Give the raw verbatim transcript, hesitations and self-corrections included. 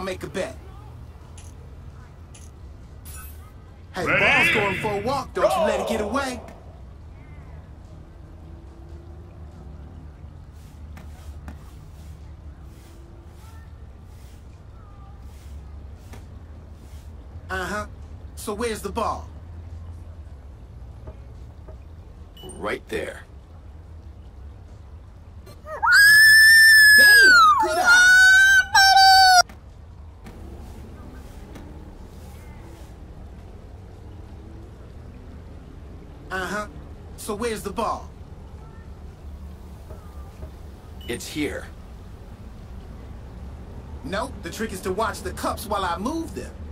make a bet. Hey, Ready? ball's going for a walk. Don't you let it get away. Uh-huh. So where's the ball? Right there. Damn, good eyes. Uh-huh. So where's the ball? It's here. Nope, the trick is to watch the cups while I move them.